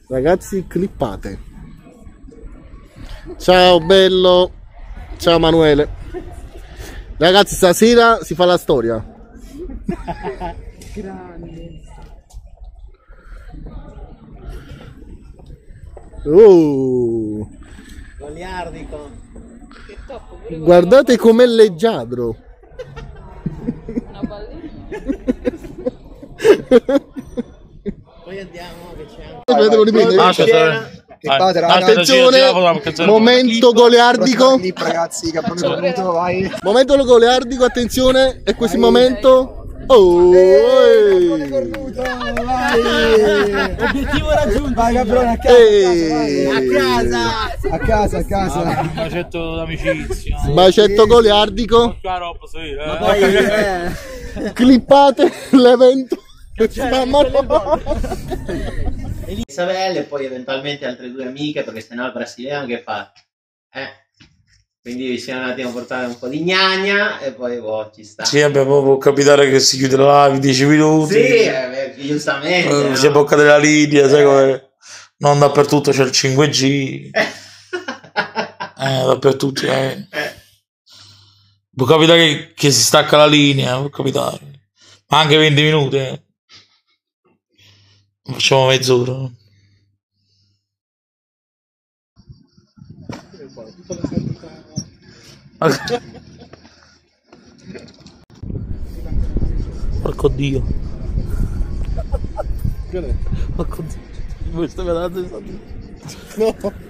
Ragazzi, clippate. Ciao bello. Ciao Manuele. Ragazzi, stasera si fa la storia. Grande. Goliardico. Che top. Guardate com'è leggiadro. Una pallina. Poi andiamo che c'è anche Devo riprendere. Attenzione, momento goliardico. Ragazzi, caprone venuto, vai. Momento goliardico, attenzione. E questo momento. Oh, Obiettivo raggiunto. Vai caprone, a casa. A casa. Un bacetto d'amicizia. Bacetto goliardico. Clippate l'evento. Isabelle e poi eventualmente altre due amiche, perché sennò il brasiliano che fa? Quindi bisogna un attimo portare un po' di gnagna e poi ci sta. Sì, può capitare che si chiude la live 10 minuti. Sì, giustamente. Si è bloccata la linea, sai come? Non dappertutto c'è il 5G. Dappertutto. Può capitare che si stacca la linea, può capitare. Ma anche 20 minuti. Facciamo mezz'ora. Porco Dio. Porco Dio. No.